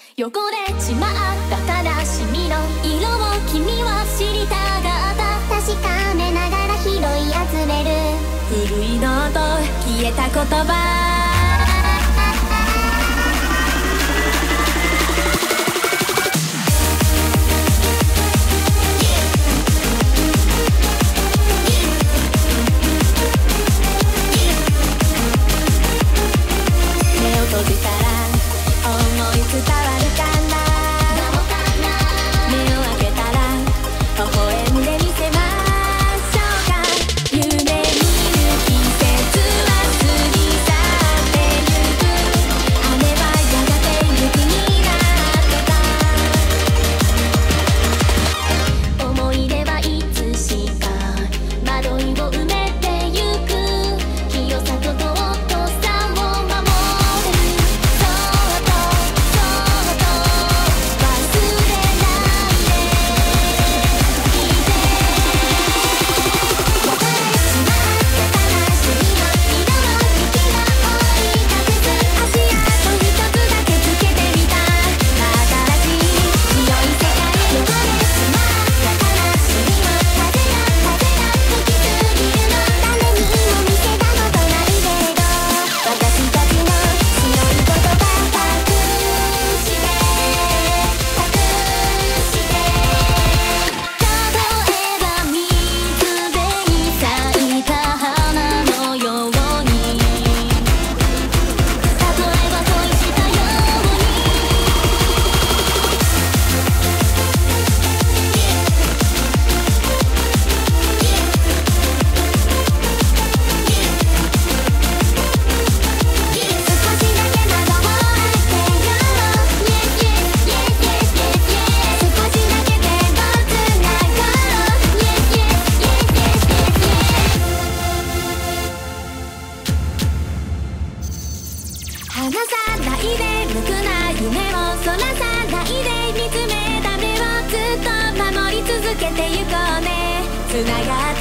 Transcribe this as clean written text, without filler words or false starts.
汚れちまった悲しみの色を君は知りたがった。 確かめながら拾い集める古いノート消えた言葉。閉じたら思い伝わるかな。目を開けたら微笑んでみせましょうか。夢見る季節は過ぎ去ってゆく。雨はやがて雪になってた。思い出はいつしか惑いを埋めてゆく。清さと尊さを守る。離さないで無垢な夢をそらさないで見つめた目をずっと守り続けてゆこうね。つながって